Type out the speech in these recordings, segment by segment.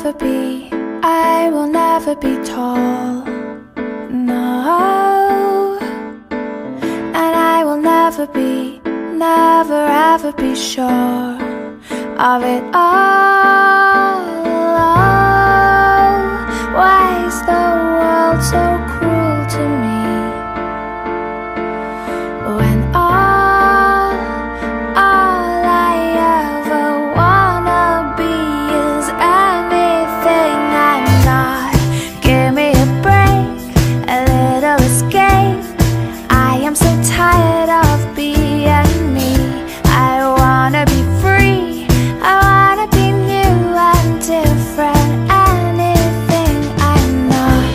never be, I will never be tall, no. And I will never be, never ever be sure of it all. Why is the world so cruel to me, when all I ever wanna be is anything I'm not? Give me a break, a little escape. I am so tired of being me. I wanna be free, I wanna be new and different. Anything I'm not,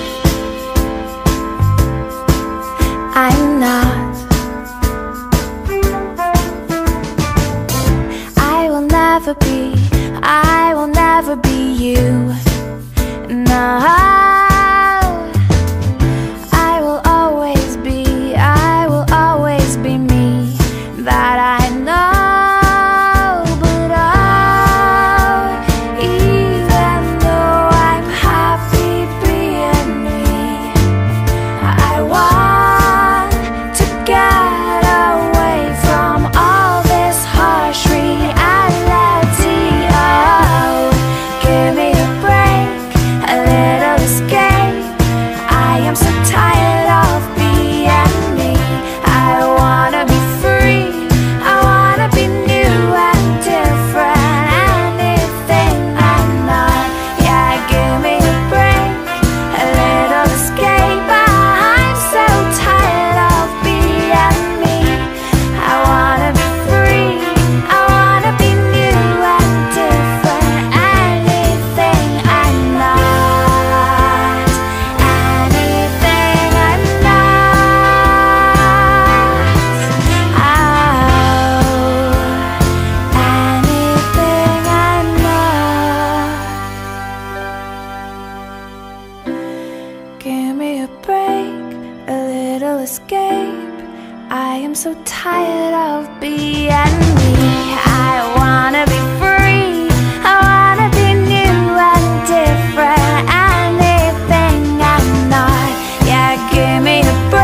I'm not. I will never be, I will never be you, no. I will always be, I will always be me, that I know. But oh, even though I'm happy being me, I want to get away from all this harsh reality. Oh, give me a break, a little escape. I am so tired of being me. I wanna be free, I wanna be new and different. Anything I'm not, yeah, give me a break, a little escape. I'm so tired of being me. I wanna be free, I wanna be new and different. Anything I'm not, anything I'm not. Oh, anything I'm not. Give me a break, a little escape. I am so tired of being me. I wanna be free, I wanna be new and different. Anything I'm not, yeah, give me a break.